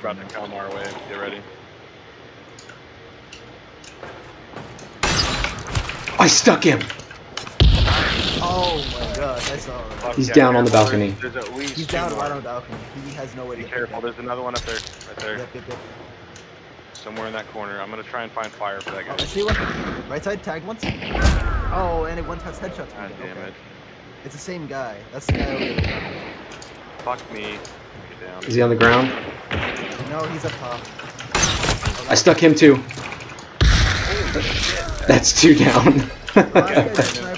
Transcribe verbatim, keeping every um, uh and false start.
about to come our way. Get ready. I stuck him. Oh my god, I saw him. Fuck He's yeah, down on the there's- balcony. There's at least He's two down more. right on the balcony. He has no way to Be get careful. there. There's another one up there. Right there. Yep, yep, yep. Somewhere in that corner. I'm gonna try and find fire for that Oh, guy. I see one. Right side, tagged once. Oh, and it one has headshots. God me. damn Okay. it. It's the same guy. That's the guy over there. Fuck me. Get down. Is he on the ground? No, he's up top. I stuck him too. That's two down. The last guy's a sniper.